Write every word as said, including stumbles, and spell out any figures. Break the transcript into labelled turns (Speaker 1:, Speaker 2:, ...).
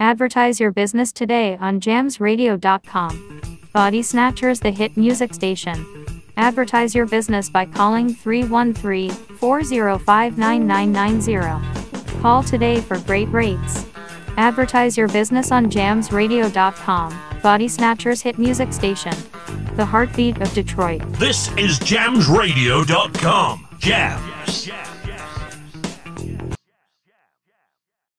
Speaker 1: Advertise your business today on jams radio dot com. Body Snatchers, the hit music station. Advertise your business by calling three one three, four zero five, nine nine nine zero. Call today for great rates. Advertise your business on jams radio dot com. Body Snatchers hit music station. The heartbeat of Detroit.
Speaker 2: This is jams radio dot com. Jams.